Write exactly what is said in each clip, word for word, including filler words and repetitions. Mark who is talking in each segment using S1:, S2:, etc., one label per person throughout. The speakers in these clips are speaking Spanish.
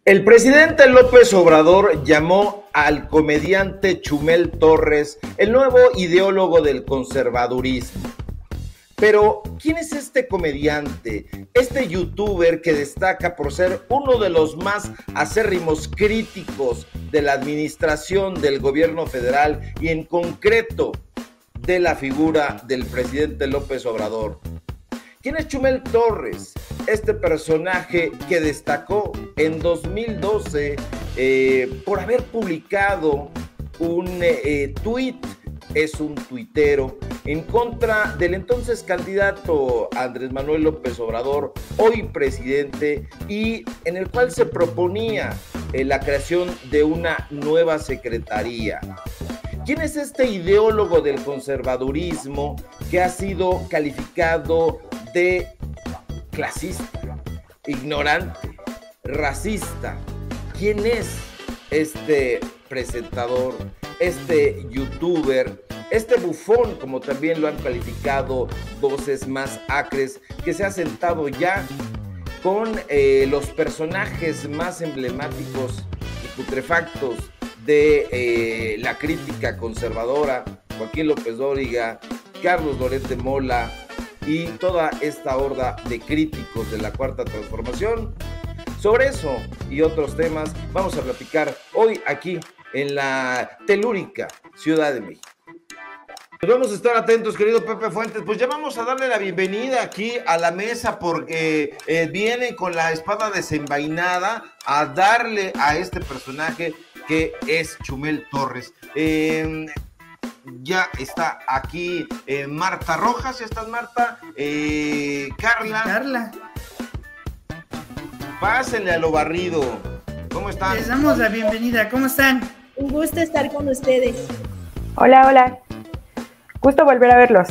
S1: El presidente López Obrador llamó al comediante Chumel Torres el nuevo ideólogo del conservadurismo. Pero, ¿quién es este comediante? Este youtuber que destaca por ser uno de los más acérrimos críticos de la administración del gobierno federal y en concreto de la figura del presidente López Obrador. ¿Quién es Chumel Torres? Este personaje que destacó en dos mil doce eh, por haber publicado un eh, tuit, es un tuitero, en contra del entonces candidato Andrés Manuel López Obrador, hoy presidente, y en el cual se proponía eh, la creación de una nueva secretaría. ¿Quién es este ideólogo del conservadurismo que ha sido calificado de clasista, ignorante, racista? ¿Quién es este presentador, este youtuber, este bufón, como también lo han calificado voces más acres, que se ha sentado ya con eh, los personajes más emblemáticos y putrefactos de eh, la crítica conservadora, Joaquín López Dóriga, Carlos Loret de Mola y toda esta horda de críticos de la Cuarta Transformación? Sobre eso y otros temas vamos a platicar hoy aquí en la telúrica Ciudad de México. Pues vamos a estar atentos, querido Pepe Fuentes. Pues ya vamos a darle la bienvenida aquí a la mesa porque eh, viene con la espada desenvainada a darle a este personaje que es Chumel Torres. Eh, ya está aquí eh, Marta Rojas. ¿Ya estás, Marta? Eh, Carla.
S2: Carla.
S1: Pásenle a lo barrido. ¿Cómo están?
S2: Les damos la bienvenida. ¿Cómo están?
S3: Un gusto estar con ustedes.
S4: Hola, hola. Gusto volver a verlos.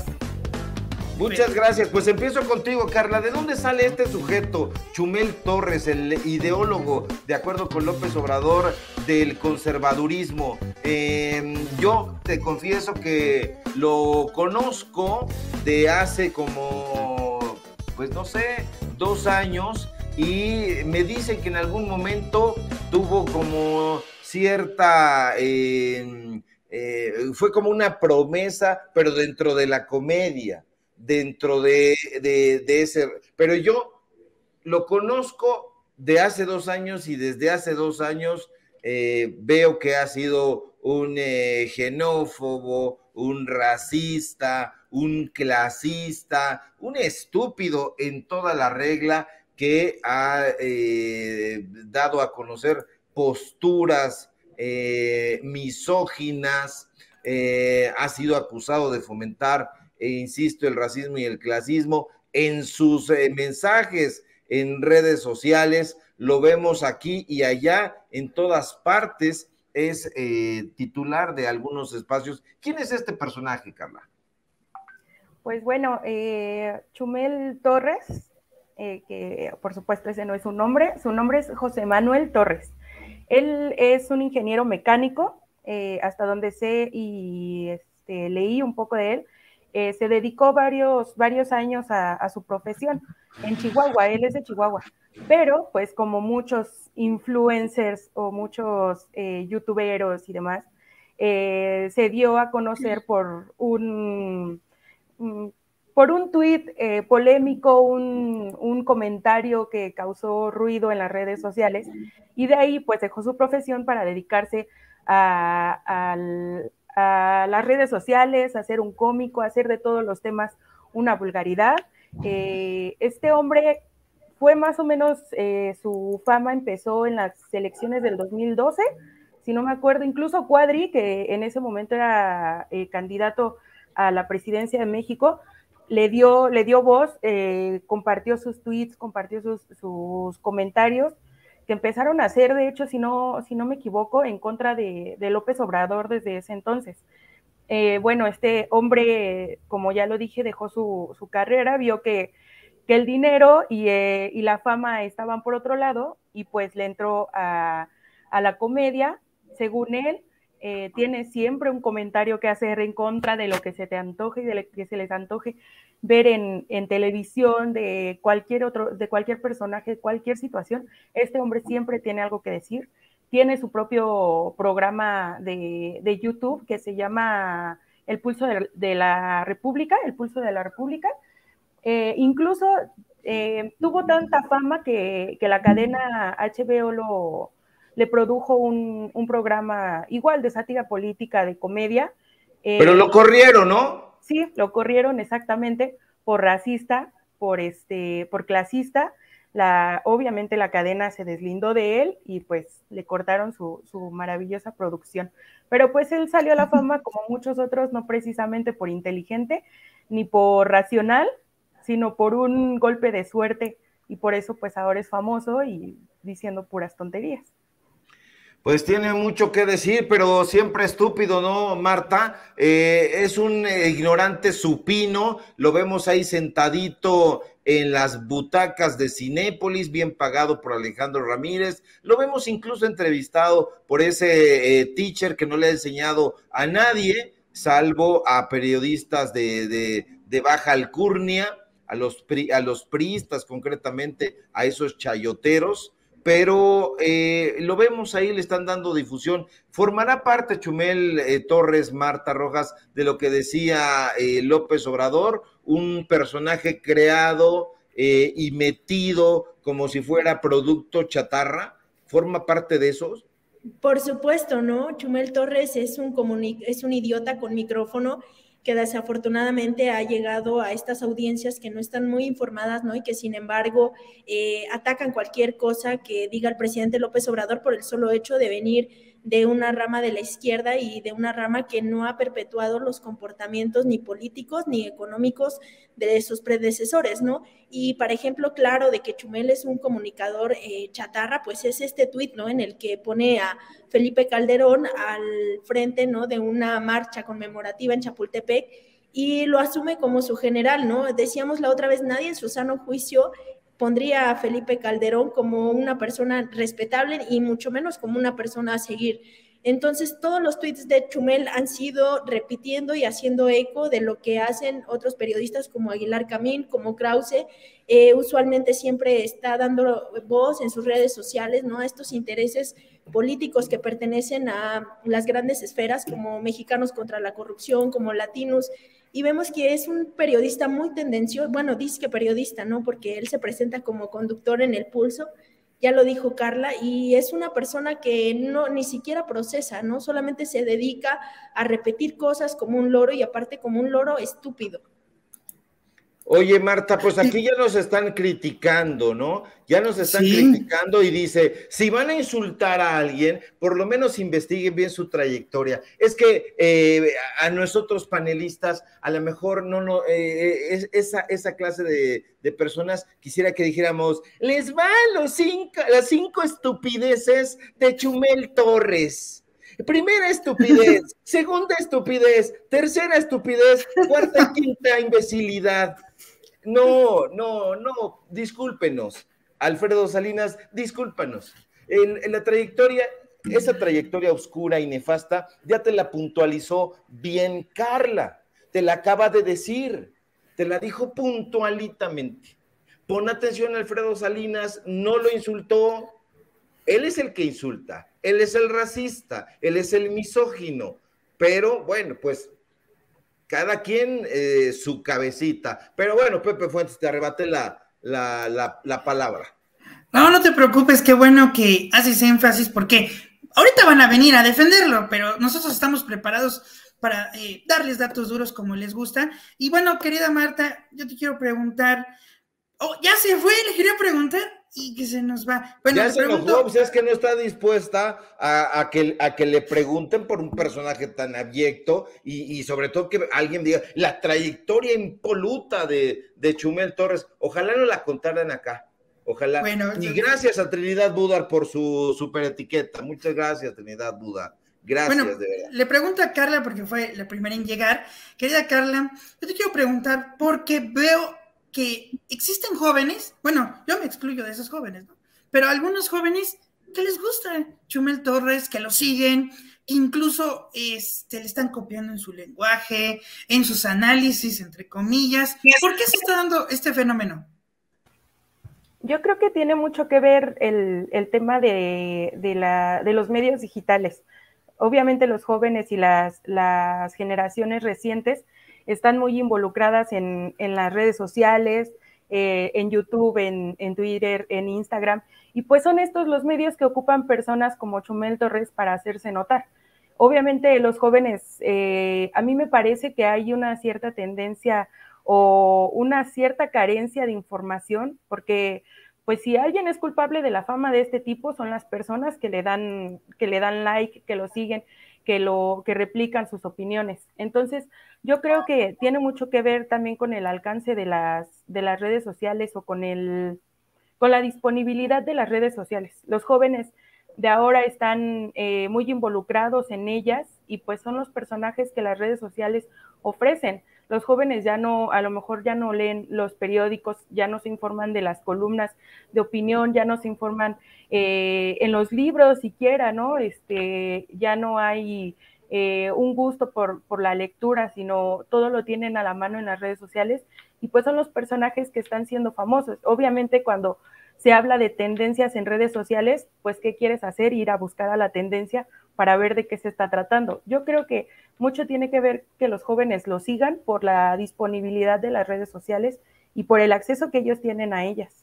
S1: Muchas gracias. Pues empiezo contigo, Carla. ¿De dónde sale este sujeto, Chumel Torres, el ideólogo, de acuerdo con López Obrador, del conservadurismo? Eh, yo te confieso que lo conozco de hace como, pues no sé, dos años y me dicen que en algún momento tuvo como cierta... Eh, eh, fue como una promesa, pero dentro de la comedia. dentro de, de, de ese, pero yo lo conozco de hace dos años y desde hace dos años eh, veo que ha sido un eh, xenófobo, un racista, un clasista, un estúpido en toda la regla que ha eh, dado a conocer posturas eh, misóginas, eh, ha sido acusado de fomentar e insisto, el racismo y el clasismo en sus eh, mensajes en redes sociales, lo vemos aquí y allá, en todas partes, es eh, titular de algunos espacios. ¿Quién es este personaje, Carla?
S4: Pues bueno, eh, Chumel Torres, eh, que por supuesto ese no es su nombre, su nombre es José Manuel Torres. Él es un ingeniero mecánico, eh, hasta donde sé y este, leí un poco de él. Eh, se dedicó varios, varios años a, a su profesión en Chihuahua, él es de Chihuahua, pero pues como muchos influencers o muchos eh, youtuberos y demás, eh, se dio a conocer por un, un por un tuit eh, polémico, un, un comentario que causó ruido en las redes sociales, y de ahí pues dejó su profesión para dedicarse a, al a las redes sociales, a ser un cómico, a hacer de todos los temas una vulgaridad. Eh, este hombre fue más o menos, eh, su fama empezó en las elecciones del dos mil doce, si no me acuerdo, incluso Cuadri, que en ese momento era eh, candidato a la presidencia de México, le dio, le dio voz, eh, compartió sus tweets, compartió sus, sus comentarios, que empezaron a hacer, de hecho, si no, si no me equivoco, en contra de, de López Obrador desde ese entonces. Eh, bueno, este hombre, como ya lo dije, dejó su, su carrera, vio que, que el dinero y, eh, y la fama estaban por otro lado, y pues le entró a, a la comedia, según él, eh, tiene siempre un comentario que hacer en contra de lo que se te antoje y de lo que se les antoje ver en, en televisión, de cualquier otro, de cualquier personaje, de cualquier situación. Este hombre siempre tiene algo que decir. Tiene su propio programa de, de YouTube que se llama El Pulso de, de la República, El Pulso de la República. Eh, incluso eh, tuvo tanta fama que, que la cadena H B O lo, le produjo un, un programa igual de sátira política, de comedia.
S1: Eh, Pero lo corrieron, ¿no?
S4: Sí, lo corrieron exactamente por racista, por, este, por clasista. La, obviamente la cadena se deslindó de él y pues le cortaron su, su maravillosa producción. Pero pues él salió a la fama como muchos otros, no precisamente por inteligente ni por racional, sino por un golpe de suerte, y por eso pues ahora es famoso y diciendo puras tonterías.
S1: Pues tiene mucho que decir, pero siempre estúpido, ¿no, Marta? Eh, es un eh, ignorante supino, lo vemos ahí sentadito en las butacas de Cinépolis, bien pagado por Alejandro Ramírez, lo vemos incluso entrevistado por ese eh, teacher que no le ha enseñado a nadie, salvo a periodistas de, de, de baja alcurnia, a los, pri, a los priistas concretamente, a esos chayoteros, pero eh, lo vemos ahí, le están dando difusión. ¿Formará parte Chumel eh, Torres, Marta Rojas, de lo que decía eh, López Obrador, un personaje creado eh, y metido como si fuera producto chatarra? ¿Forma parte de esos?
S3: Por supuesto, ¿no? Chumel Torres es un, comuni- es un idiota con micrófono que desafortunadamente ha llegado a estas audiencias que no están muy informadas, ¿no? Y que sin embargo eh, atacan cualquier cosa que diga el presidente López Obrador por el solo hecho de venir de una rama de la izquierda y de una rama que no ha perpetuado los comportamientos ni políticos ni económicos de sus predecesores, ¿no? Y, por ejemplo, claro, de que Chumel es un comunicador eh, chatarra, pues es este tuit, ¿no? En el que pone a Felipe Calderón al frente, ¿no? De una marcha conmemorativa en Chapultepec y lo asume como su general, ¿no? Decíamos la otra vez, nadie en su sano juicio pondría a Felipe Calderón como una persona respetable y mucho menos como una persona a seguir. Entonces, todos los tweets de Chumel han sido repitiendo y haciendo eco de lo que hacen otros periodistas como Aguilar Camín, como Krause. Eh, usualmente siempre está dando voz en sus redes sociales, ¿no? A estos intereses políticos que pertenecen a las grandes esferas, como Mexicanos contra la Corrupción, como Latinos, y vemos que es un periodista muy tendencioso, bueno, dice que periodista, ¿no? Porque él se presenta como conductor en El Pulso, ya lo dijo Carla, y es una persona que no ni siquiera procesa, ¿no? Solamente se dedica a repetir cosas como un loro y aparte como un loro estúpido.
S1: Oye, Marta, pues aquí ya nos están criticando, ¿no? Ya nos están sí. criticando y dice, si van a insultar a alguien, por lo menos investiguen bien su trayectoria. Es que eh, a nosotros panelistas, a lo mejor no, no, eh, es, esa, esa clase de, de personas quisiera que dijéramos, les van los cinco, las cinco estupideces de Chumel Torres. Primera estupidez, segunda estupidez, tercera estupidez, cuarta y quinta imbecilidad. No, no, no, discúlpenos, Alfredo Salinas, discúlpanos. En, en la trayectoria, esa trayectoria oscura y nefasta, ya te la puntualizó bien Carla, te la acaba de decir, te la dijo puntualitamente. Pon atención, Alfredo Salinas, no lo insultó, él es el que insulta, él es el racista, él es el misógino, pero bueno, pues cada quien eh, su cabecita. Pero bueno, Pepe Fuentes, te arrebaté la, la, la, la palabra.
S2: No, no te preocupes, qué bueno que haces énfasis, porque ahorita van a venir a defenderlo, pero nosotros estamos preparados para eh, darles datos duros como les gusta. Y bueno, querida Marta, yo te quiero preguntar, oh, ya se fue, le quería preguntar y que se nos va. Bueno,
S1: ya se pregunto... enojó, pues es que no está dispuesta a, a, que, a que le pregunten por un personaje tan abyecto y, y sobre todo que alguien diga la trayectoria impoluta de, de Chumel Torres. Ojalá no la contaran acá, ojalá. Bueno, y gracias a Trinidad Budar por su super etiqueta. Muchas gracias, Trinidad Budar. Gracias,
S2: bueno,
S1: de verdad.
S2: Le pregunto a Carla, porque fue la primera en llegar. Querida Carla, yo te quiero preguntar porque veo que existen jóvenes, bueno, yo me excluyo de esos jóvenes, ¿no? Pero algunos jóvenes que les gusta Chumel Torres, que lo siguen, que incluso este, le están copiando en su lenguaje, en sus análisis, entre comillas. ¿Por qué se está dando este fenómeno?
S4: Yo creo que tiene mucho que ver el, el tema de, de, la, de los medios digitales. Obviamente los jóvenes y las, las generaciones recientes están muy involucradas en, en las redes sociales, eh, en YouTube, en, en Twitter, en Instagram, y pues son estos los medios que ocupan personas como Chumel Torres para hacerse notar. Obviamente los jóvenes, eh, a mí me parece que hay una cierta tendencia o una cierta carencia de información, porque pues si alguien es culpable de la fama de este tipo son las personas que le dan, que le dan like, que lo siguen, que, lo, que replican sus opiniones. Entonces, yo creo que tiene mucho que ver también con el alcance de las, de las redes sociales o con, el, con la disponibilidad de las redes sociales. Los jóvenes de ahora están eh, muy involucrados en ellas y pues son los personajes que las redes sociales ofrecen. Los jóvenes ya no, a lo mejor ya no leen los periódicos, ya no se informan de las columnas de opinión, ya no se informan eh, en los libros siquiera, ¿no? Este, ya no hay eh, un gusto por, por la lectura, sino todo lo tienen a la mano en las redes sociales y pues son los personajes que están siendo famosos. Obviamente cuando se habla de tendencias en redes sociales, pues ¿qué quieres hacer? Ir a buscar a la tendencia para ver de qué se está tratando. Yo creo que mucho tiene que ver que los jóvenes lo sigan por la disponibilidad de las redes sociales y por el acceso que ellos tienen a ellas.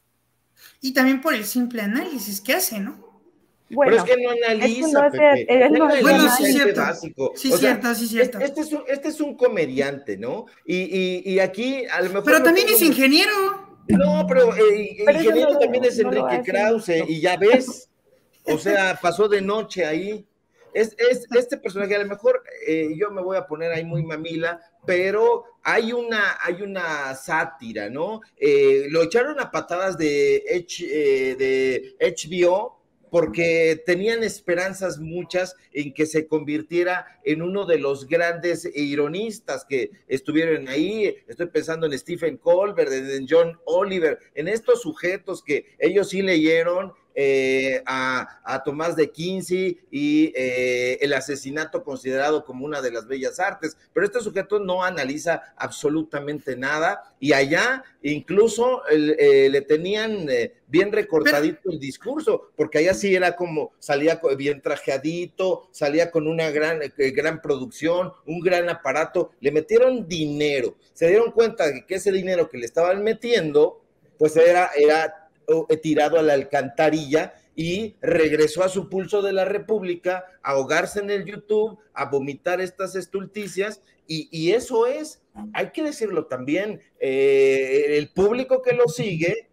S2: Y también por el simple análisis que hace, ¿no?
S1: Bueno, pero es que no analiza,
S4: es que no es,
S1: Pepe.
S4: No
S1: no
S2: bueno,
S1: analiza
S2: sí,
S1: este
S2: cierto.
S1: básico.
S2: Sí,
S1: o
S2: cierto,
S1: sea,
S2: sí, cierto.
S1: Este es, un, este es un comediante, ¿no? Y, y, y aquí a lo mejor...
S2: Pero
S1: no
S2: también
S1: tengo...
S2: es ingeniero.
S1: No, pero, eh,
S4: pero
S1: ingeniero
S4: no
S1: también
S4: lo,
S1: es
S4: no
S1: Enrique Krause, y ya ves, o sea, pasó de noche ahí. Es, es este personaje, a lo mejor eh, yo me voy a poner ahí muy mamila, pero hay una, hay una sátira, ¿no? Eh, lo echaron a patadas de, H, eh, de H B O porque tenían esperanzas muchas en que se convirtiera en uno de los grandes ironistas que estuvieron ahí. Estoy pensando en Stephen Colbert, en John Oliver, en estos sujetos que ellos sí leyeron eh, a, a Tomás de Quincy y eh, el asesinato considerado como una de las bellas artes, pero este sujeto no analiza absolutamente nada y allá incluso el, eh, le tenían eh, bien recortadito pero... el discurso, porque allá sí era como, salía bien trajeadito, salía con una gran, eh, gran producción, un gran aparato, le metieron dinero, se dieron cuenta de que ese dinero que le estaban metiendo, pues era, era tirado a la alcantarilla y regresó a su pulso de la República, a ahogarse en el YouTube, a vomitar estas estulticias, y, y eso es, hay que decirlo también, eh, el público que lo sigue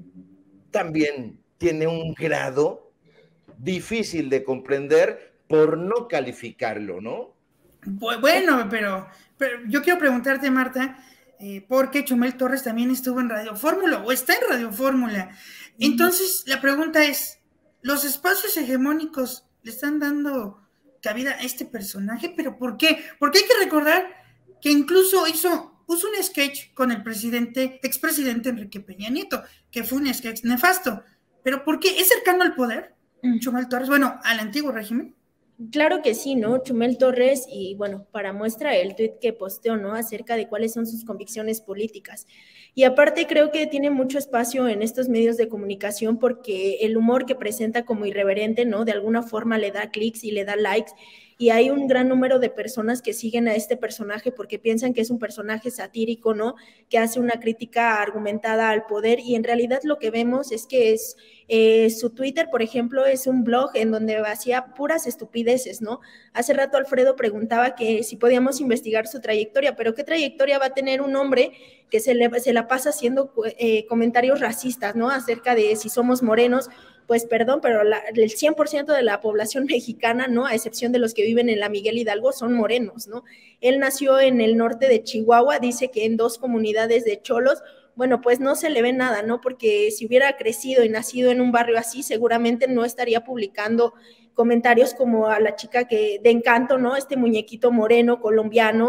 S1: también tiene un grado difícil de comprender por no calificarlo, ¿no?
S2: Bueno, pero, pero yo quiero preguntarte, Marta, Eh, porque Chumel Torres también estuvo en Radio Fórmula o está en Radio Fórmula. Entonces, la pregunta es, ¿los espacios hegemónicos le están dando cabida a este personaje? ¿Pero por qué? Porque hay que recordar que incluso hizo, puso un sketch con el presidente, expresidente Enrique Peña Nieto, que fue un sketch nefasto. ¿Pero por qué? ¿Es cercano al poder, Chumel Torres? Bueno, al antiguo régimen.
S3: Claro que sí, ¿no? Chumel Torres, y bueno, para muestra el tuit que posteó, ¿no? Acerca de cuáles son sus convicciones políticas. Y aparte creo que tiene mucho espacio en estos medios de comunicación porque el humor que presenta como irreverente, ¿no? De alguna forma le da clics y le da likes, y hay un gran número de personas que siguen a este personaje porque piensan que es un personaje satírico, ¿no? Que hace una crítica argumentada al poder, y en realidad lo que vemos es que es eh, su Twitter, por ejemplo, es un blog en donde hacía puras estupideces, ¿no? Hace rato Alfredo preguntaba que si podíamos investigar su trayectoria, pero ¿qué trayectoria va a tener un hombre que se, le, se la pasa haciendo eh, comentarios racistas, ¿no? Acerca de si somos morenos. Pues perdón, pero la, el cien por ciento de la población mexicana, ¿no? A excepción de los que viven en la Miguel Hidalgo, son morenos, ¿no? Él nació en el norte de Chihuahua, dice que en dos comunidades de cholos. Bueno, pues no se le ve nada, ¿no? Porque si hubiera crecido y nacido en un barrio así, seguramente no estaría publicando comentarios como a la chica que de Encanto, ¿no? Este muñequito moreno colombiano,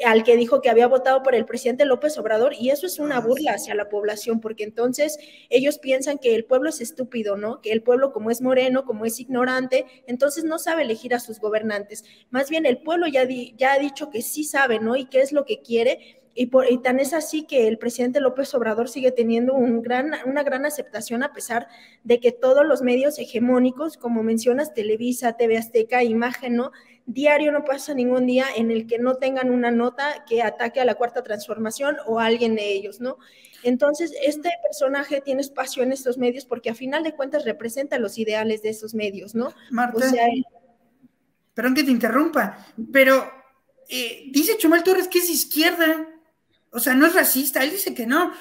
S3: al que dijo que había votado por el presidente López Obrador, y eso es una burla hacia la población, porque entonces ellos piensan que el pueblo es estúpido, ¿no? Que el pueblo, como es moreno, como es ignorante, entonces no sabe elegir a sus gobernantes. Más bien el pueblo ya, di, ya ha dicho que sí sabe, ¿no? Y qué es lo que quiere. Y, por, y tan es así que el presidente López Obrador sigue teniendo un gran, una gran aceptación, a pesar de que todos los medios hegemónicos, como mencionas, Televisa, T V Azteca, Imagen, ¿no? Diario no pasa ningún día en el que no tengan una nota que ataque a la Cuarta Transformación o a alguien de ellos, ¿no? Entonces, este personaje tiene espacio en estos medios porque a final de cuentas representa los ideales de esos medios, ¿no?
S2: Marta,
S3: o sea,
S2: perdón que te interrumpa, pero eh, dice Chumel Torres que es izquierda. O sea, no es racista, él dice que no.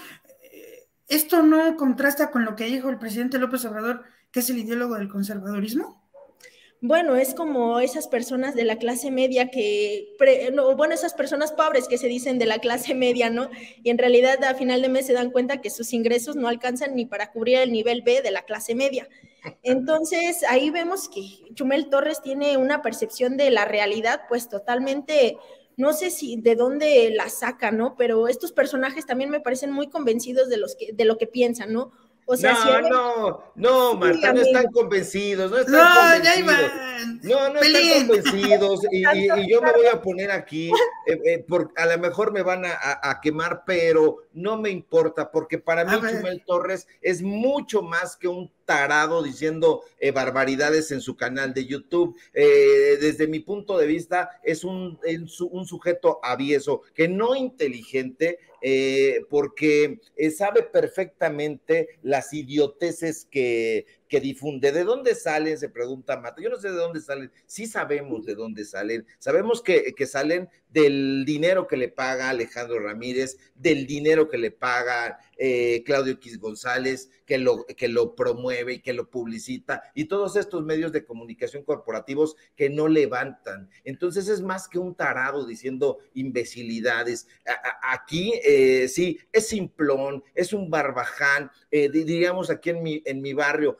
S2: ¿Esto no contrasta con lo que dijo el presidente López Obrador, que es el ideólogo del conservadurismo?
S3: Bueno, es como esas personas de la clase media que, pre, no, bueno, esas personas pobres que se dicen de la clase media, ¿no? Y en realidad a final de mes se dan cuenta que sus ingresos no alcanzan ni para cubrir el nivel B de la clase media. Entonces, ahí vemos que Chumel Torres tiene una percepción de la realidad, pues totalmente... No sé si de dónde la saca, ¿no? Pero estos personajes también me parecen muy convencidos de, los que, de lo que piensan, ¿no? O sea,
S1: no,
S3: si hay...
S1: no, no,
S3: sí,
S1: Marta,
S3: amigo.
S1: no están convencidos, no están
S2: no,
S1: convencidos.
S2: Ya
S1: No, no
S2: Pelín.
S1: están convencidos. Y, y, y yo me voy a poner aquí, eh, eh, por, a lo mejor me van a, a, a quemar, pero no me importa, porque para mí Chumel Torres es mucho más que un tarado diciendo eh, barbaridades en su canal de YouTube. Eh, desde mi punto de vista, es un, un sujeto avieso, que no inteligente, eh, porque eh, sabe perfectamente las idioteces que, que difunde. ¿De dónde salen? Se pregunta Mata. Yo no sé de dónde salen. Sí sabemos de dónde salen. Sabemos que, que salen del dinero que le paga Alejandro Ramírez, del dinero que le paga eh, Claudio X González, que lo, que lo promueve y que lo publicita, y todos estos medios de comunicación corporativos que no levantan. Entonces es más que un tarado diciendo imbecilidades. A, a, aquí eh, sí, es simplón, es un barbaján, eh, diríamos aquí en mi, en mi barrio,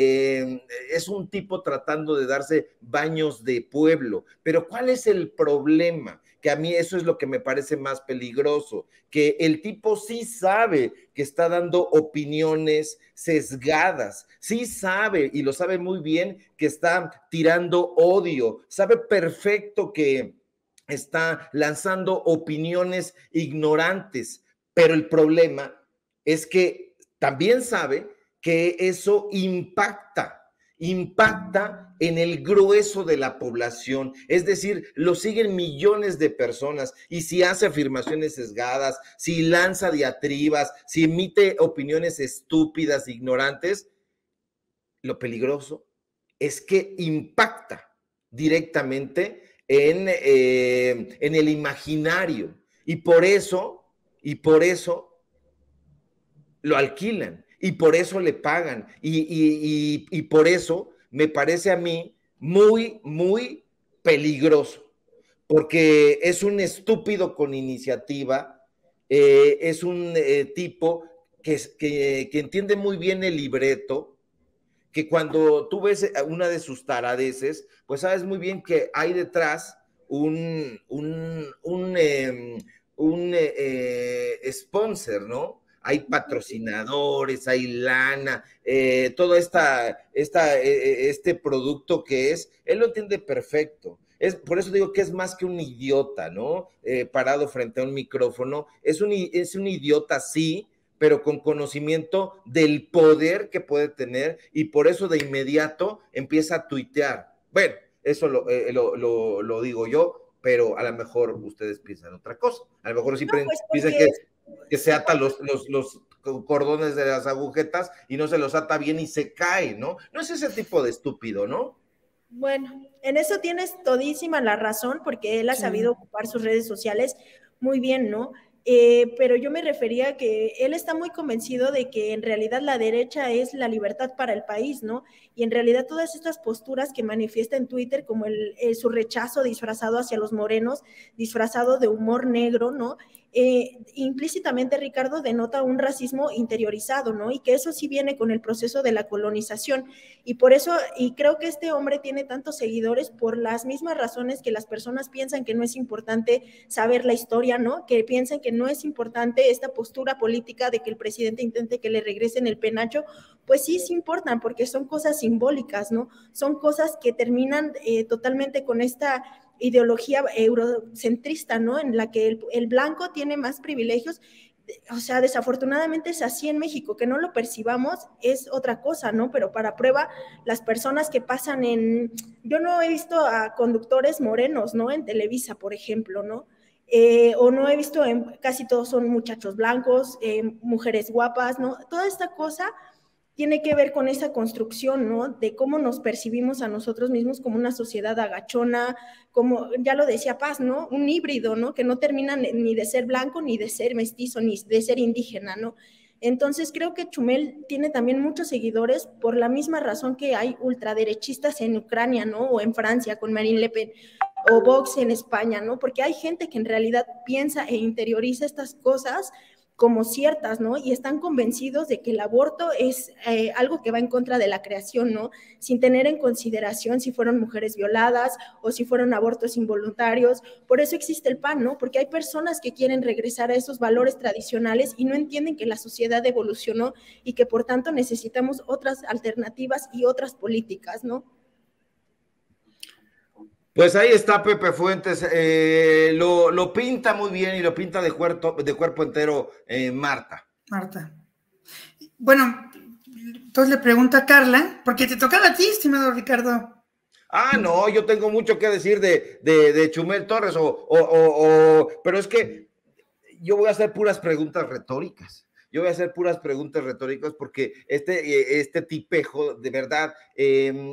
S1: eh, es un tipo tratando de darse baños de pueblo. Pero ¿cuál es el problema? Que a mí eso es lo que me parece más peligroso, que el tipo sí sabe que está dando opiniones sesgadas, sí sabe, y lo sabe muy bien, que está tirando odio, sabe perfecto que está lanzando opiniones ignorantes, pero el problema es que también sabe que eso impacta, impacta en el grueso de la población, es decir, lo siguen millones de personas, y si hace afirmaciones sesgadas, si lanza diatribas, si emite opiniones estúpidas, ignorantes, lo peligroso es que impacta directamente en, eh, en el imaginario, y por eso, y por eso lo alquilan, y por eso le pagan, y, y, y, y por eso me parece a mí muy, muy peligroso, porque es un estúpido con iniciativa, eh, es un eh, tipo que, que, que entiende muy bien el libreto, que cuando tú ves una de sus taradeces, pues sabes muy bien que hay detrás un, un, un, eh, un eh, sponsor, ¿no? Hay patrocinadores, hay lana, eh, todo esta, esta, eh, este producto que es, él lo entiende perfecto. Es, por eso digo que es más que un idiota, ¿no? Eh, parado frente a un micrófono. Es un, es un idiota, sí, pero con conocimiento del poder que puede tener, y por eso de inmediato empieza a tuitear. Bueno, eso lo, eh, lo, lo, lo digo yo, pero a lo mejor ustedes piensan otra cosa. A lo mejor siempre no, pues piensan que, que se ata los, los, los cordones de las agujetas y no se los ata bien y se cae, ¿no? No es ese tipo de estúpido, ¿no?
S3: Bueno, en eso tienes todísima la razón, porque él ha sí. sabido ocupar sus redes sociales muy bien, ¿no? Eh, pero yo me refería a que él está muy convencido de que en realidad la derecha es la libertad para el país, ¿no? Y en realidad todas estas posturas que manifiesta en Twitter, como el, el, su rechazo disfrazado hacia los morenos, disfrazado de humor negro, ¿no? Eh, implícitamente, Ricardo, denota un racismo interiorizado, ¿no? Y que eso sí viene con el proceso de la colonización. Y por eso, y creo que este hombre tiene tantos seguidores por las mismas razones que las personas piensan que no es importante saber la historia, ¿no? Que piensan que no es importante esta postura política de que el presidente intente que le regresen el penacho, pues sí, sí importan, porque son cosas simbólicas, ¿no? Son cosas que terminan eh, totalmente con esta ideología eurocentrista, ¿no? En la que el, el blanco tiene más privilegios. O sea, desafortunadamente es así en México, que no lo percibamos es otra cosa, ¿no? Pero para prueba, las personas que pasan en... Yo no he visto a conductores morenos, ¿no? En Televisa, por ejemplo, ¿no? Eh, o no he visto, en, casi todos son muchachos blancos, eh, mujeres guapas, ¿no? Toda esta cosa tiene que ver con esa construcción, ¿no? De cómo nos percibimos a nosotros mismos como una sociedad agachona, como ya lo decía Paz, ¿no? Un híbrido, ¿no? Que no termina ni de ser blanco, ni de ser mestizo, ni de ser indígena, ¿no? Entonces creo que Chumel tiene también muchos seguidores por la misma razón que hay ultraderechistas en Ucrania, ¿no? O en Francia con Marine Le Pen, o Vox en España, ¿no? Porque hay gente que en realidad piensa e interioriza estas cosas como ciertas, ¿no? Y están convencidos de que el aborto es eh, algo que va en contra de la creación, ¿no? Sin tener en consideración si fueron mujeres violadas o si fueron abortos involuntarios. Por eso existe el P A N, ¿no? Porque hay personas que quieren regresar a esos valores tradicionales y no entienden que la sociedad evolucionó y que por tanto necesitamos otras alternativas y otras políticas, ¿no?
S1: Pues ahí está Pepe Fuentes, eh, lo, lo pinta muy bien y lo pinta de cuerpo, de cuerpo entero eh, Marta.
S2: Marta. Bueno, entonces le pregunto a Carla, porque te tocaba a ti, estimado Ricardo.
S1: Ah, no, yo tengo mucho que decir de, de, de Chumel Torres, o, o, o, o, pero es que yo voy a hacer puras preguntas retóricas. Yo voy a hacer puras preguntas retóricas porque este, este tipejo, de verdad, eh,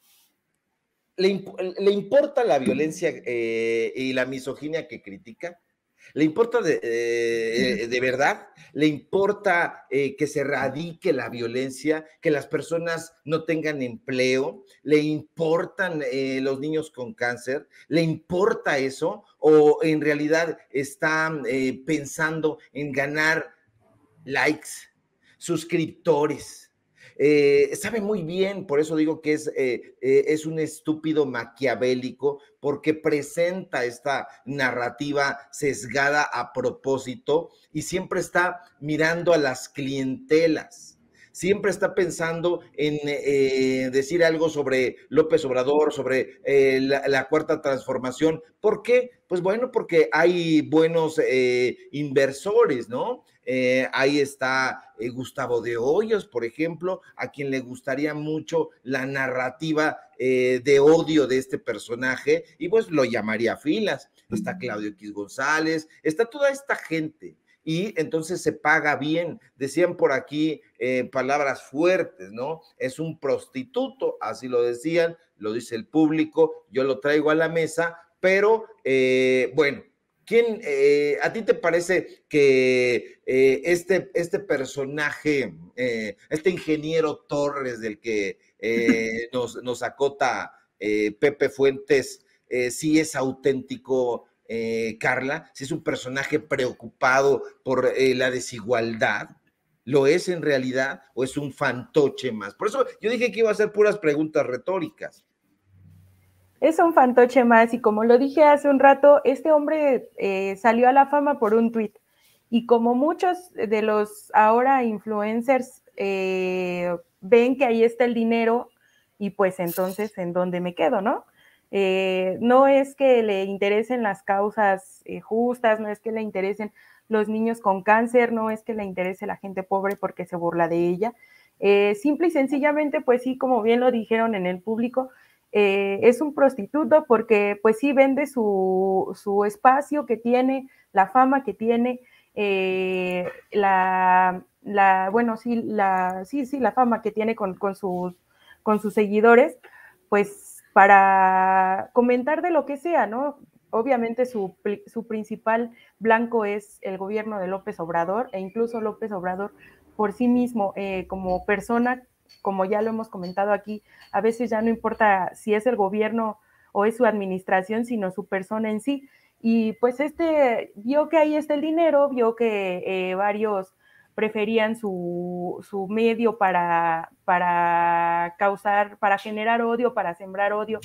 S1: ¿Le, ¿Le importa la violencia eh, y la misoginia que critica? ¿Le importa de, eh, de verdad? ¿Le importa eh, que se erradique la violencia, que las personas no tengan empleo? ¿Le importan eh, los niños con cáncer? ¿Le importa eso? ¿O en realidad está eh, pensando en ganar likes, suscriptores? Eh, sabe muy bien, por eso digo que es, eh, eh, es un estúpido maquiavélico, porque presenta esta narrativa sesgada a propósito y siempre está mirando a las clientelas. Siempre está pensando en eh, decir algo sobre López Obrador, sobre eh, la, la cuarta transformación. ¿Por qué? Pues bueno, porque hay buenos eh, inversores, ¿no? Eh, ahí está eh, Gustavo de Hoyos, por ejemplo, a quien le gustaría mucho la narrativa eh, de odio de este personaje, y pues lo llamaría filas. Está Claudio X González, está toda esta gente, y entonces se paga bien. Decían por aquí eh, palabras fuertes, ¿no? Es un prostituto, así lo decían, lo dice el público, yo lo traigo a la mesa, pero eh, bueno, ¿quién, eh, a ti te parece que eh, este, este personaje, eh, este ingeniero Torres del que eh, nos, nos acota eh, Pepe Fuentes, eh, sí es auténtico, eh, Carla? ¿Sí es un personaje preocupado por eh, la desigualdad? ¿Lo es en realidad o es un fantoche más? Por eso yo dije que iba a hacer puras preguntas retóricas.
S4: Es un fantoche más, y como lo dije hace un rato, este hombre eh, salió a la fama por un tuit, y como muchos de los ahora influencers eh, ven que ahí está el dinero, y pues entonces, ¿en dónde me quedo, no? Eh, no es que le interesen las causas eh, justas, no es que le interesen los niños con cáncer, no es que le interese la gente pobre porque se burla de ella, eh, simple y sencillamente, pues sí, como bien lo dijeron en el público, Eh, es un prostituto porque pues sí vende su, su espacio que tiene, la fama que tiene, eh, la, la, bueno, sí, la, sí, sí, la fama que tiene con, con, sus, con sus seguidores, pues para comentar de lo que sea, ¿no? obviamente su, su principal blanco es el gobierno de López Obrador, e incluso López Obrador por sí mismo, eh, como persona, como ya lo hemos comentado aquí, a veces ya no importa si es el gobierno o es su administración, sino su persona en sí. Y pues este vio que ahí está el dinero, vio que eh, varios preferían su, su medio para, para causar, para generar odio, para sembrar odio,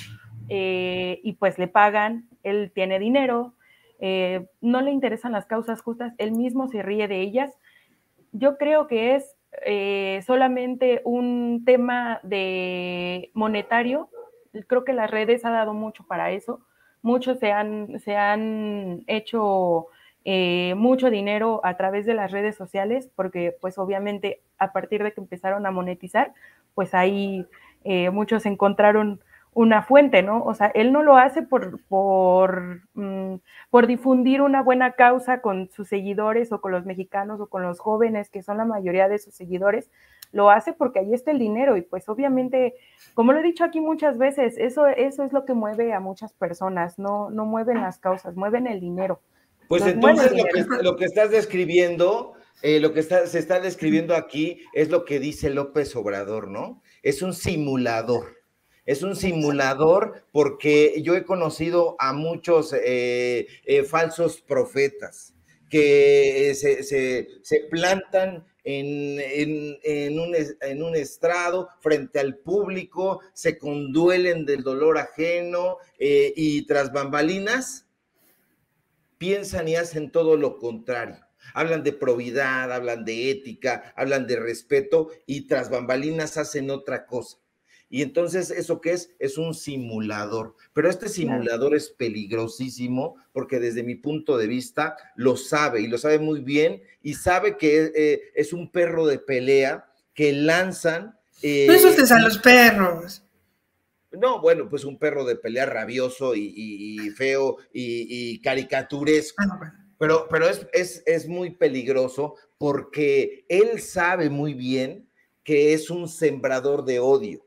S4: eh, y pues le pagan, él tiene dinero, eh, no le interesan las causas justas, él mismo se ríe de ellas. Yo creo que es eh, solamente un tema de monetario, creo que las redes ha dado mucho para eso, muchos se han, se han hecho eh, mucho dinero a través de las redes sociales, porque pues obviamente a partir de que empezaron a monetizar, pues ahí eh, muchos encontraron una fuente, ¿no? O sea, él no lo hace por, por, um, por difundir una buena causa con sus seguidores o con los mexicanos o con los jóvenes, que son la mayoría de sus seguidores, lo hace porque ahí está el dinero y pues obviamente, como lo he dicho aquí muchas veces, eso, eso es lo que mueve a muchas personas, no, no mueven las causas, mueven el dinero.
S1: Pues los entonces lo que, lo que estás describiendo, eh, lo que está, se está describiendo aquí es lo que dice López Obrador, ¿no? Es un simulador. Es un simulador porque yo he conocido a muchos eh, eh, falsos profetas que se, se, se plantan en, en, en, un, en un estrado frente al público, se conduelen del dolor ajeno eh, y tras bambalinas piensan y hacen todo lo contrario. Hablan de probidad, hablan de ética, hablan de respeto y tras bambalinas hacen otra cosa. Y entonces, ¿eso qué es? Es un simulador. Pero este simulador es peligrosísimo porque desde mi punto de vista lo sabe y lo sabe muy bien y sabe que eh, es un perro de pelea que lanzan...
S2: Eh, no insultes a los perros.
S1: No, bueno, pues un perro de pelea rabioso y, y, y feo y, y caricaturesco. Ah, bueno. Pero, pero es, es, es muy peligroso porque él sabe muy bien que es un sembrador de odio.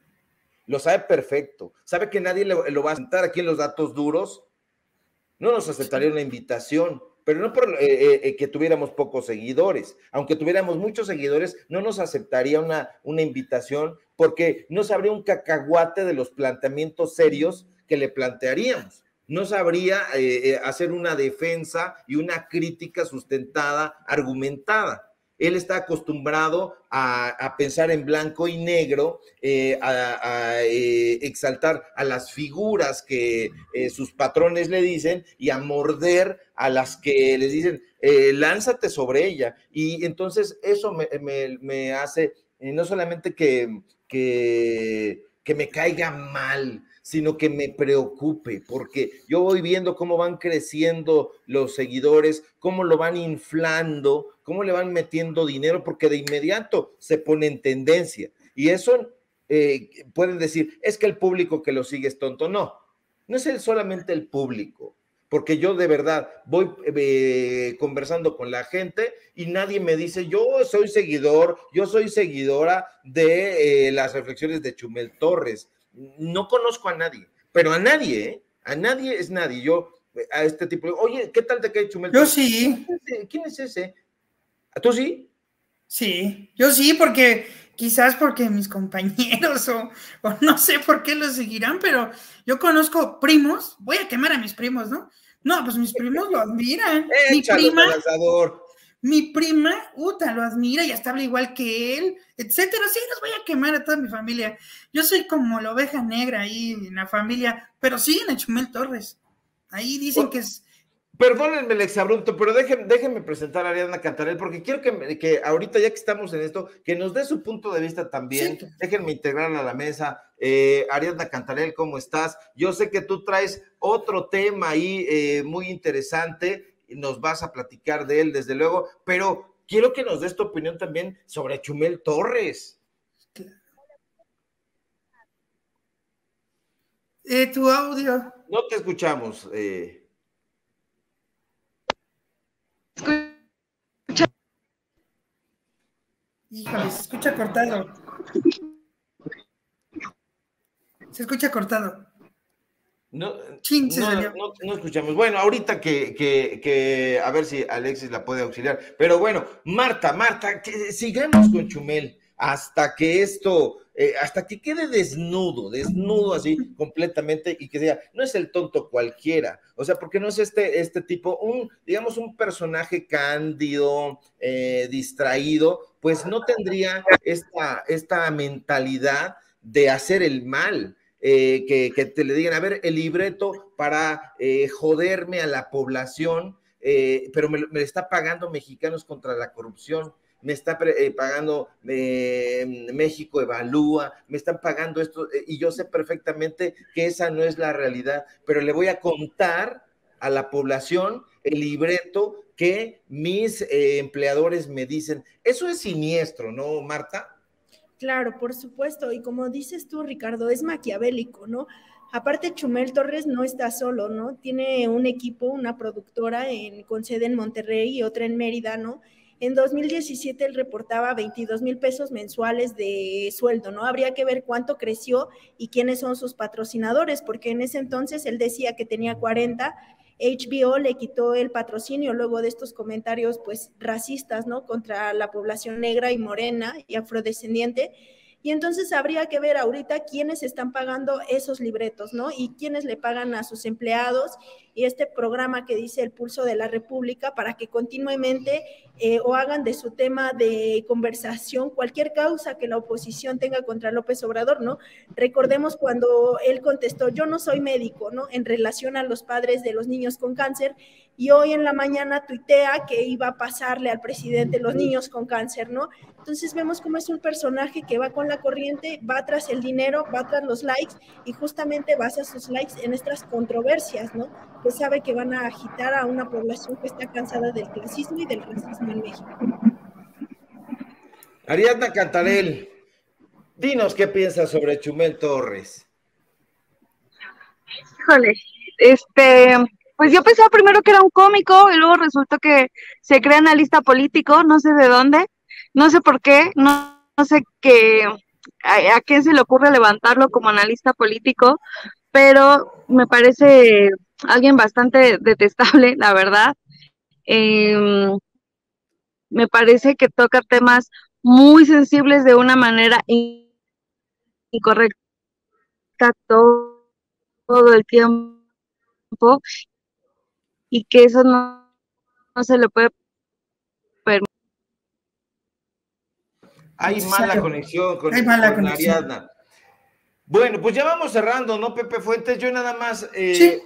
S1: Lo sabe perfecto. Sabe que nadie lo, lo va a sentar aquí en los datos duros. No nos aceptaría una invitación, pero no por eh, eh, que tuviéramos pocos seguidores. Aunque tuviéramos muchos seguidores, no nos aceptaría una, una invitación porque no sabría un cacahuate de los planteamientos serios que le plantearíamos. No sabría eh, hacer una defensa y una crítica sustentada, argumentada. Él está acostumbrado a, a pensar en blanco y negro, eh, a, a eh, exaltar a las figuras que eh, sus patrones le dicen y a morder a las que les dicen, eh, lánzate sobre ella. Y entonces eso me, me, me hace eh, no solamente que, que, que me caiga mal, sino que me preocupe, porque yo voy viendo cómo van creciendo los seguidores, cómo lo van inflando, cómo le van metiendo dinero, porque de inmediato se pone en tendencia. Y eso eh, pueden decir, es que el público que lo sigue es tonto. No, no es el, solamente el público, porque yo de verdad voy eh, conversando con la gente y nadie me dice, yo soy seguidor, yo soy seguidora de eh, las reflexiones de Chumel Torres. No conozco a nadie, pero a nadie, ¿eh? A nadie es nadie. Yo, a este tipo, oye, ¿qué tal te cae Chumel?
S2: Yo sí.
S1: ¿Quién es ese? ¿Tú sí?
S2: Sí, yo sí, porque quizás porque mis compañeros o, o no sé por qué lo seguirán, pero yo conozco primos, voy a quemar a mis primos, ¿no? No, pues mis primos lo admiran. Mi prima, mi prima, Uta, lo admira y hasta habla igual que él, etcétera. Sí, los voy a quemar a toda mi familia. Yo soy como la oveja negra ahí en la familia, pero siguen a Chumel Torres. Ahí dicen oh, que es...
S1: Perdónenme el exabrupto, pero déjenme, déjenme presentar a Ariadna Cantarell, porque quiero que, que ahorita, ya que estamos en esto, que nos dé su punto de vista también. Sí. Déjenme integrarla a la mesa. Eh, Ariadna Cantarell, ¿cómo estás? Yo sé que tú traes otro tema ahí eh, muy interesante, nos vas a platicar de él, desde luego, pero quiero que nos des tu opinión también sobre Chumel Torres.
S2: Eh, tu audio.
S1: No te escuchamos. Eh.
S2: Escucha. Híjole, se escucha cortado. Se escucha cortado.
S1: No,
S2: Chin, se
S1: no,
S2: salió.
S1: no, no escuchamos. Bueno, ahorita que, que, que, a ver si Alexis la puede auxiliar. Pero bueno, Marta, Marta, que sigamos con Chumel hasta que esto, eh, hasta que quede desnudo, desnudo así completamente y que sea, no es el tonto cualquiera, o sea, porque no es este, este tipo, un, digamos, un personaje cándido, eh, distraído, pues no tendría esta, esta mentalidad de hacer el mal. Eh, que, que, te le digan, a ver, el libreto para eh, joderme a la población, eh, pero me, me está pagando Mexicanos contra la Corrupción, me está eh, pagando eh, México Evalúa, me están pagando esto, eh, y yo sé perfectamente que esa no es la realidad, pero le voy a contar a la población el libreto que mis eh, empleadores me dicen. Eso es siniestro, ¿no, Marta?
S3: Claro, por supuesto, y como dices tú, Ricardo, es maquiavélico, ¿no? Aparte, Chumel Torres no está solo, ¿no? Tiene un equipo, una productora en, con sede en Monterrey y otra en Mérida, ¿no? En dos mil diecisiete él reportaba veintidós mil pesos mensuales de sueldo, ¿no? Habría que ver cuánto creció y quiénes son sus patrocinadores, porque en ese entonces él decía que tenía cuarenta, H B O le quitó el patrocinio luego de estos comentarios pues racistas, ¿no? Contra la población negra y morena y afrodescendiente. Y entonces habría que ver ahorita quiénes están pagando esos libretos, ¿no? Y quiénes le pagan a sus empleados y este programa que dice El Pulso de la República para que continuamente eh, o hagan de su tema de conversación cualquier causa que la oposición tenga contra López Obrador, ¿no? Recordemos cuando él contestó, yo no soy médico, ¿no? En relación a los padres de los niños con cáncer, y hoy en la mañana tuitea que iba a pasarle al presidente los niños con cáncer, ¿no? Entonces vemos cómo es un personaje que va con la corriente, va tras el dinero, va tras los likes y justamente basa sus likes en estas controversias, ¿no? Que sabe que van a agitar a una población que está cansada del clasismo y del racismo en México.
S1: Ariadna Cantarell, dinos qué piensas sobre Chumel Torres.
S5: Híjole, este, pues yo pensaba primero que era un cómico y luego resultó que se crea analista político, no sé de dónde, no sé por qué, no, no sé qué, a, a quién se le ocurre levantarlo como analista político, pero me parece alguien bastante detestable, la verdad. Eh, me parece que toca temas muy sensibles de una manera incorrecta todo, todo el tiempo, y que eso no, no se le puede permitir.
S1: Hay mala conexión con,
S2: Hay mala
S1: con
S2: conexión.
S1: Ariadna. Bueno, pues ya vamos cerrando, ¿no, Pepe Fuentes? Yo nada más, eh,
S2: Sí.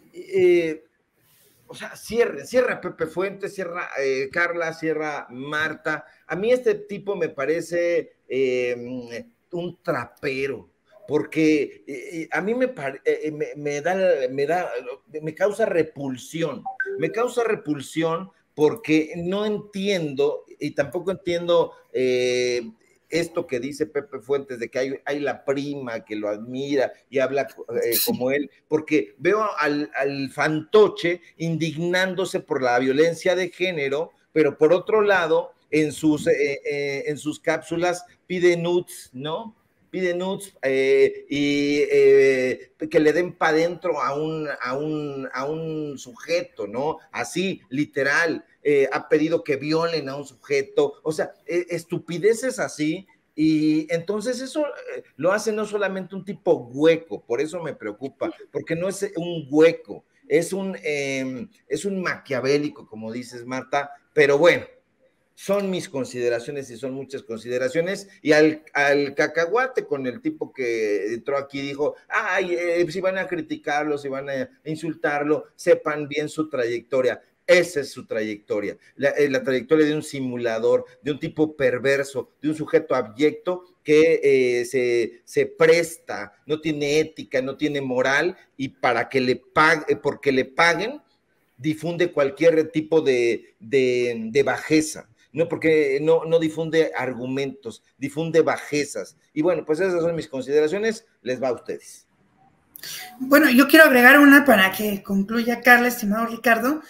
S1: eh, o sea, cierra, cierra Pepe Fuentes, cierra eh, Carla, cierra Marta. A mí este tipo me parece eh, un trapero, porque eh, a mí me, eh, me, me, da, me da, me causa repulsión, me causa repulsión porque no entiendo y tampoco entiendo eh, esto que dice Pepe Fuentes de que hay, hay la prima que lo admira y habla eh, como él, porque veo al, al fantoche indignándose por la violencia de género, pero por otro lado, en sus, eh, eh, en sus cápsulas pide nudes, ¿no? Pide nudes eh, y eh, que le den para adentro a un, a, un, a un sujeto, ¿no? Así, literal. Eh, ha pedido que violen a un sujeto, o sea, eh, estupideces así, y entonces eso eh, lo hace no solamente un tipo hueco, por eso me preocupa, porque no es un hueco, es un, eh, es un maquiavélico, como dices, Marta, pero bueno, son mis consideraciones y son muchas consideraciones, y al, al cacahuate con el tipo que entró aquí y dijo, ay, eh, si van a criticarlo, si van a insultarlo, sepan bien su trayectoria. Esa es su trayectoria, la, eh, la trayectoria de un simulador, de un tipo perverso, de un sujeto abyecto que eh, se, se presta, no tiene ética, no tiene moral, y para que le pague, porque le paguen, difunde cualquier tipo de, de, de bajeza. No, porque no, no difunde argumentos, difunde bajezas. Y bueno, pues esas son mis consideraciones, les va a ustedes.
S2: Bueno, yo quiero agregar una para que concluya Carla, estimado Ricardo.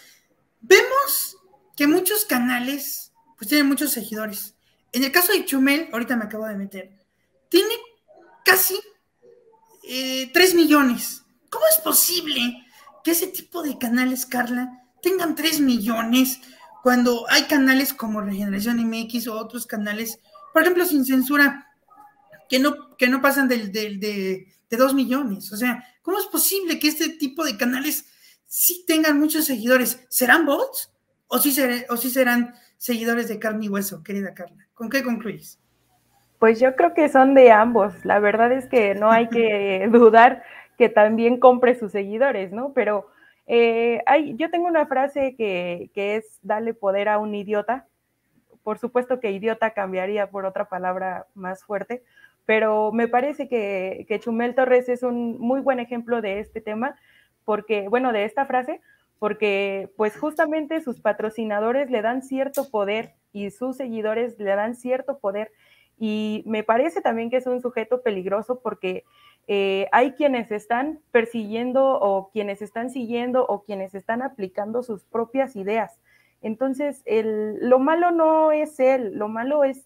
S2: Vemos que muchos canales pues tienen muchos seguidores. En el caso de Chumel, ahorita me acabo de meter, tiene casi eh, tres millones. ¿cómo es posible que ese tipo de canales, Carla, tengan tres millones cuando hay canales como Regeneración M X o otros canales, por ejemplo, sin censura, que no, que no pasan del, del, de, de dos millones? O sea, ¿cómo es posible que este tipo de canales sí tengan muchos seguidores? ¿Serán bots? ¿O sí, ser, o sí serán seguidores de carne y hueso, querida Carla? ¿Con qué concluyes?
S4: Pues yo creo que son de ambos. La verdad es que no hay que dudar que también compre sus seguidores, ¿no? Pero eh, hay, yo tengo una frase que, que es dale poder a un idiota. Por supuesto que idiota cambiaría por otra palabra más fuerte, pero me parece que, que Chumel Torres es un muy buen ejemplo de este tema, porque, bueno, de esta frase, porque pues justamente sus patrocinadores le dan cierto poder y sus seguidores le dan cierto poder. Y me parece también que es un sujeto peligroso porque eh, hay quienes están persiguiendo o quienes están siguiendo o quienes están aplicando sus propias ideas. Entonces, el, lo malo no es él, lo malo es,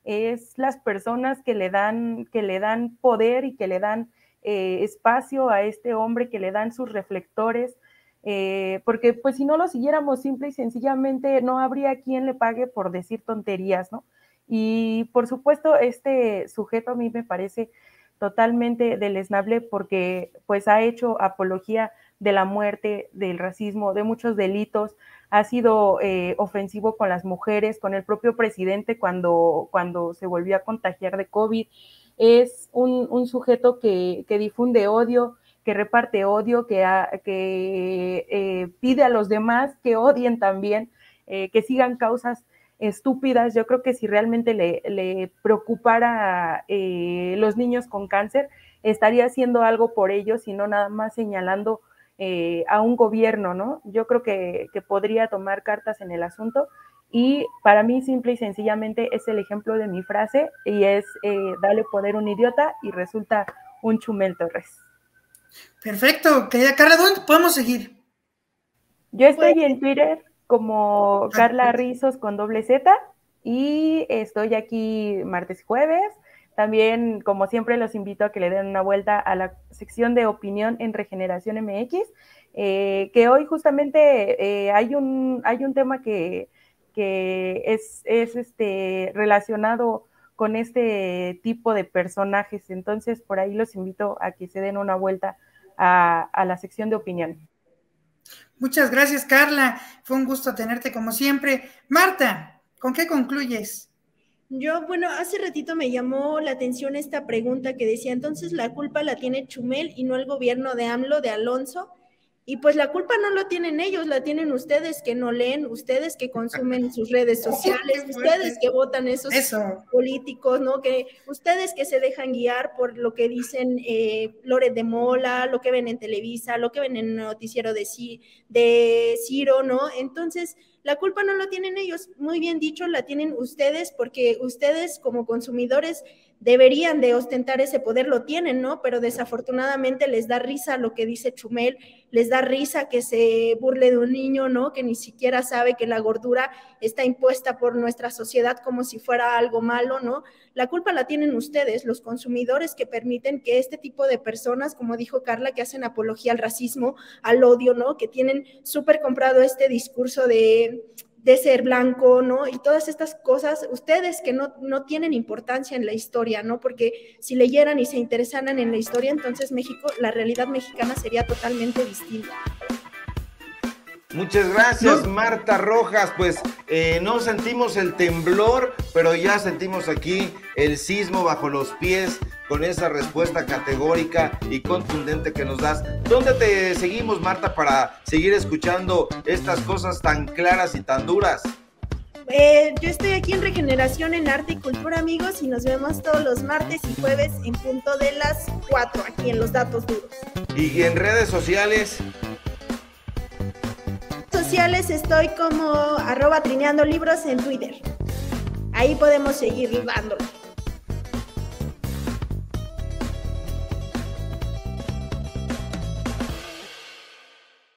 S4: es las personas que le dan, que le dan poder y que le dan eh, espacio a este hombre, que le dan sus reflectores, eh, porque pues si no lo siguiéramos simple y sencillamente no habría quien le pague por decir tonterías, ¿no? Y por supuesto, este sujeto a mí me parece totalmente deleznable porque pues ha hecho apología de la muerte, del racismo, de muchos delitos, ha sido eh, ofensivo con las mujeres, con el propio presidente cuando, cuando se volvió a contagiar de COVID. Es un, un sujeto que, que difunde odio, que reparte odio, que, ha, que eh, pide a los demás que odien también, eh, que sigan causas estúpidas. Yo creo que si realmente le, le preocupara eh, los niños con cáncer, estaría haciendo algo por ellos y no nada más señalando eh, a un gobierno, ¿no? Yo creo que, que podría tomar cartas en el asunto y para mí simple y sencillamente es el ejemplo de mi frase y es eh, dale poder a un idiota y resulta un Chumel Torres.
S2: Perfecto, querida Carla, ¿dónde podemos seguir?
S4: Yo estoy pues, en Twitter como Carla Rizos con doble Z y estoy aquí martes y jueves. También, como siempre, los invito a que le den una vuelta a la sección de opinión en Regeneración M X, eh, que hoy justamente eh, hay, un, hay un tema que, que es, es este, relacionado con este tipo de personajes. Entonces, por ahí los invito a que se den una vuelta a, a la sección de opinión.
S2: Muchas gracias, Carla. Fue un gusto tenerte como siempre. Marta, ¿con qué concluyes?
S3: Yo, bueno, hace ratito me llamó la atención esta pregunta que decía, entonces la culpa la tiene Chumel y no el gobierno de AMLO, de Alonso, y pues la culpa no lo tienen ellos, la tienen ustedes que no leen, ustedes que consumen sus redes sociales, ustedes que votan esos Eso. políticos, ¿no? Que ustedes que se dejan guiar por lo que dicen eh, Loret de Mola, lo que ven en Televisa, lo que ven en el noticiero de, de Ciro, ¿no? Entonces, la culpa no la tienen ellos, muy bien dicho, la tienen ustedes, porque ustedes como consumidores deberían de ostentar ese poder, lo tienen, ¿no? Pero desafortunadamente les da risa lo que dice Chumel, les da risa que se burle de un niño, ¿no? Que ni siquiera sabe que la gordura está impuesta por nuestra sociedad como si fuera algo malo, ¿no? La culpa la tienen ustedes, los consumidores que permiten que este tipo de personas, como dijo Carla, que hacen apología al racismo, al odio, ¿no? Que tienen súper comprado este discurso de... de ser blanco, ¿no? Y todas estas cosas, ustedes que no, no tienen importancia en la historia, ¿no? Porque si leyeran y se interesaran en la historia, entonces México, la realidad mexicana sería totalmente distinta.
S1: Muchas gracias, Marta Rojas. Pues eh, no sentimos el temblor, pero ya sentimos aquí el sismo bajo los pies con esa respuesta categórica y contundente que nos das. ¿Dónde te seguimos, Marta, para seguir escuchando estas cosas tan claras y tan duras?
S3: Eh, yo estoy aquí en Regeneración en Arte y Cultura, amigos, y nos vemos todos los martes y jueves en punto de las cuatro, aquí en Los Datos Duros.
S1: ¿Y en redes sociales?
S3: sociales estoy como arroba trineando libros en Twitter. Ahí podemos seguir dándole.